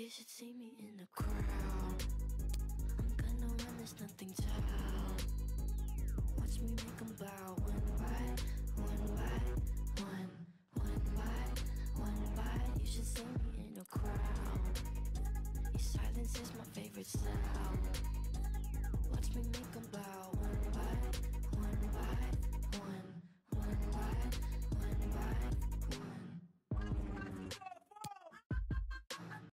They should see me in the crowd. I'm gonna run, there's nothing to